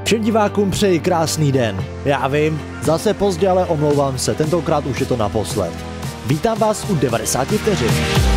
Všem divákům přeji krásný den. Já vím, zase pozdě, ale omlouvám se, tentokrát už je to naposled. Vítám vás u 90 vteřin.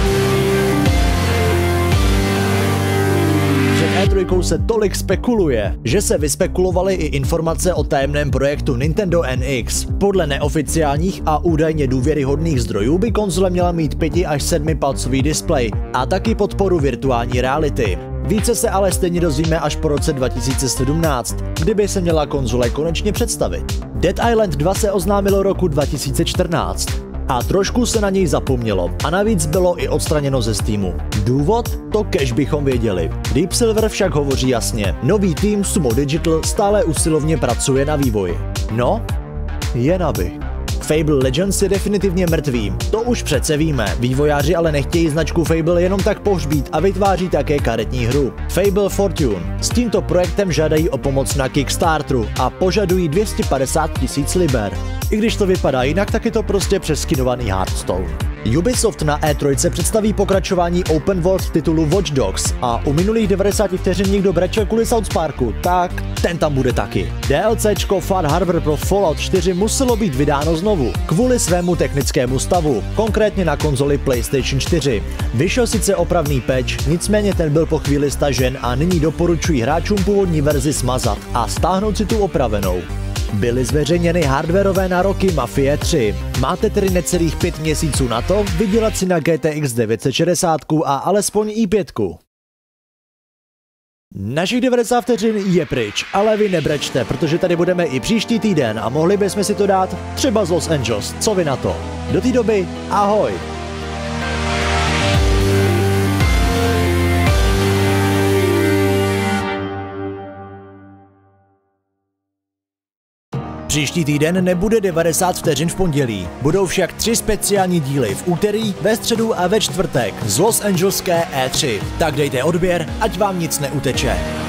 Před E3 se tolik spekuluje, že se vyspekulovaly i informace o tajemném projektu Nintendo NX. Podle neoficiálních a údajně důvěryhodných zdrojů by konzole měla mít 5 až 7 palcový displej a taky podporu virtuální reality. Více se ale stejně dozvíme až po roce 2017, kdyby se měla konzole konečně představit. Dead Island 2 se oznámilo roku 2014 a trošku se na něj zapomnělo a navíc bylo i odstraněno ze Steamu. Důvod? To kéž bychom věděli. Deep Silver však hovoří jasně. Nový tým Sumo Digital stále usilovně pracuje na vývoji. No, jen aby. Fable Legends je definitivně mrtvý, to už přece víme, vývojáři ale nechtějí značku Fable jenom tak pohřbít a vytváří také karetní hru. Fable Fortune. S tímto projektem žádají o pomoc na Kickstarteru a požadují 250 000 liber. I když to vypadá jinak, tak je to prostě přeskinovaný Hearthstone. Ubisoft na E3 představí pokračování open world titulu Watch Dogs a u minulých 90 vteřin někdo brečel kvůli South Parku, tak ten tam bude taky. DLCčko Far Harbor pro Fallout 4 muselo být vydáno znovu, kvůli svému technickému stavu, konkrétně na konzoli PlayStation 4. Vyšel sice opravný patch, nicméně ten byl po chvíli stažen a nyní doporučují hráčům původní verzi smazat a stáhnout si tu opravenou. Byly zveřejněny hardwareové nároky Mafie 3. Máte tedy necelých 5 měsíců na to vydělat si na GTX 960 a alespoň i5. Našich 90 vteřin je pryč, ale vy nebrečte, protože tady budeme i příští týden a mohli bychom si to dát třeba z Los Angeles. Co vy na to? Do té doby, ahoj! Příští týden nebude 90 vteřin v pondělí, budou však 3 speciální díly v úterý, ve středu a ve čtvrtek z Los Angeleské E3. Tak dejte odběr, ať vám nic neuteče.